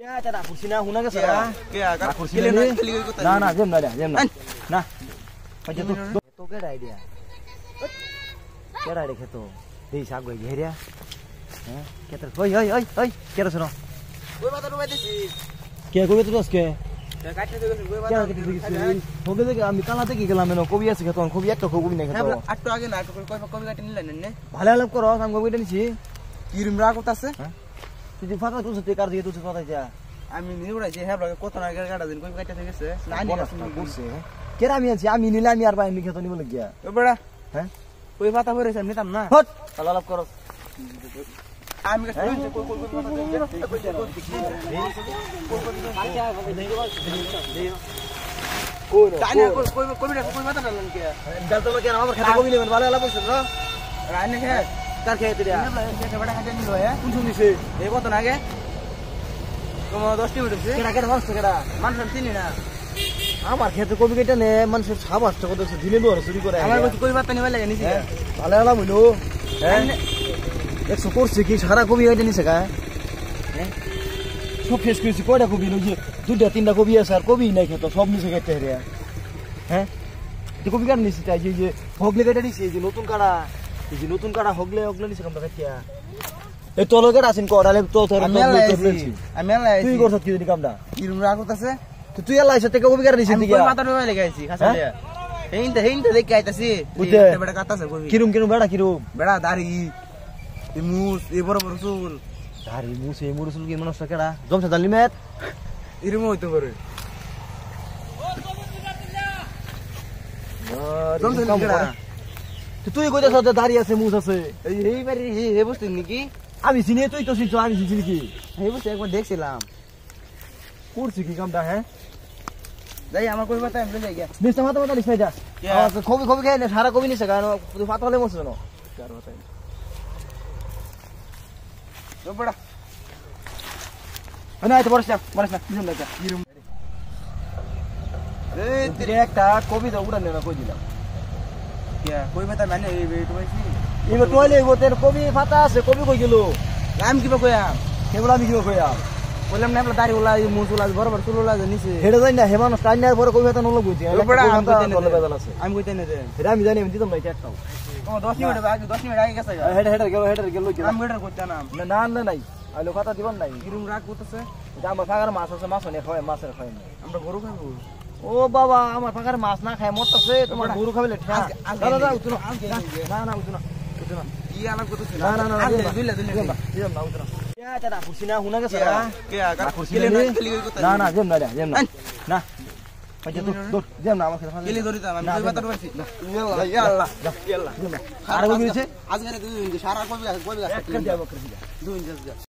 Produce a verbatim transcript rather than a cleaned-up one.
Ya, cara kursi na huna ke Iya, sana. iya, kan kursi kalian ni. nak kali ikut Nah, nah, jam dah dah, jam dah. An. Nah. Macam tu. Tu ke dah dia. Kira dia ke tu. Di sag gue dia. Eh, kita. Oi, oi, oi, oi. Kira suno. Gue mata rumah di sini. Kira gue terus ke. Ya kaca tu gue mata. Kira kita pergi. Hoge dek আমি কালাতে কি গেলাম না কবি আছে খেতো কবি একটা কবি নাই খেতো আটটো আগে না কই কই কবি কাটি নিলেন নে ভালো আলাপ করো আমি কবিটা নিছি কিরম রাগ করতেছে তুই যে ফাটা তুই কার দিয়ে তুই কথা যা আমি নিউড়া যে হ্যাঁ লাগে কত না গাড়া দিন কবি কাটতে গেছে না নি করছে কেরা আমি আছি আমি নিলে আমি আর বাইরে খেতো নিব লাগিয়া ও বড়া হ্যাঁ কই পাতা হইছে আমি নিতাম না হট ভালো আলাপ করো আমি কাছে কই কই কই কই জানি কই কই কই কই মাথা ডালন কে ডাল তো কেন আমার খেতে কবি নেবেন ভালো আলাপ করছ না রানে কে কার খেতে দিয়া কে বড়া খাতে নিলো হ্যাঁ কোন শুনিছে এই কত না আগে তোমার দশ টি মিনিট কেডা কেডা মারছ কেডা মানুষ চিনি না আমার খেতে কবি কেটে নে মানুষের সাবাস টাকা তো দিনে দোর চুরি করে আমার কই কই পাতা নিবা লাগে নিছি ভালো আলাপ হইলো হ্যাঁ একশো করছে কি সারা কবি কেটে নিছে কা হ্যাঁ সব ফেস করেছি কয়টা কবি নই যে দুইটা তিনটা কবি আছে আর কবি নাই খেতো সব নিচে কেটে রে হ্যাঁ তো কবি কাট নিছি তাই যে হগলে কেটে দিছি এই যে নতুন কাড়া এই যে নতুন কাড়া হগলে হগলে নিছে কামটা কাটিয়া এই তোর লগে আছেন করালে তো তোর আমি আলাইছি আমি আলাইছি তুই করছ কি জানি কামটা কিরম রাগ করতেছে তো তুই আলাইছ থেকে কবি কাট নিছিস দিকে কই মাথা নিবা লাগাইছি খাসা দিয়া হেইনতে হেইনতে দেখে আইতাছি বেটা কাটাছে কবি কিরম কিরম বেড়া কিরম বেড়া দাড়ি এই মুস এই বড় বড় চুল দাড়ি মুছ এই মুরসুল কি মানুষ কেডা জমছা দালি মেত এরম হইতে পারে জমছা কেডা তুই কইতাছ যে দাড়ি আছে মুছ আছে এই এই বাড়ি এই বস্তু নাকি আমি চিনি তুই তো চিনছ আমি চিনি কি এই বস্তু একবার দেখছিলাম করছি কি কামটা হ্যাঁ যাই আমার কই পাতা এমনি যাই গিয়া নিস্তা মাথা মাথা লিখাই যা কবি কবি খাই না সারা কবি নিছে কারণ তুই পাতা হলে মরছ না কার কথা বড়া না এটা বড় চাপ বড় চাপ কিরম লাগা কিরম এই তিরে একটা কবি দাও উড়ান না কই দিলাম কিয়া কই পাতা মানে এই তো ভাইছি এবার টয়লে ওতের কবি পাতা আছে কবি কই গেল আমি কিবা কইয়াম কেবলা আমি কি কইয়াম বললাম না আপনার দাড়ি ওলা মুছ ওলা বড় বড় চুল ওলা নিছে হেডে যাই না হেমান স্টাইনার পরে কবি পাতা নল কইছি আমি কইতে না এটা আমি জানি আমি দিতাম না একটাও ও দশ মিনিট আগে দশ মিনিট আগে গেছে হেডে হেডে গেল হেডে গেল আমি ওইটার করতে না না না নাই আলো কথা দিবেন নাই কিরম রাগ করতেছে এটা আমার ফাগার মাছ আছে মাছ অনেক হয় মাছের খায় না আমরা গরু খাবো ও বাবা আমার ফাগার মাছ না খায় মরতেছে তোমার গরু খাবে দাদা দাদা উঠো না না উঠো না উঠো না কি আলাপ করতেছ না না না দুইলা দুইলা দিলাম না উঠো না ইয়া চাটা খুশি না হুনা গেছে কে আগা খুশি না না না জেম না জেম না না আচ্ছা তো দৌড় জেম না আমাকে গেলি ধরিতাম আমি কই বাতার পারছি ইয়াল্লাহ ইয়াল্লাহ ইয়াল্লাহ আর কবি আছে আজকে দুই সারা কবি কবি এক করে দাও করে দাও দুই ইঞ্চি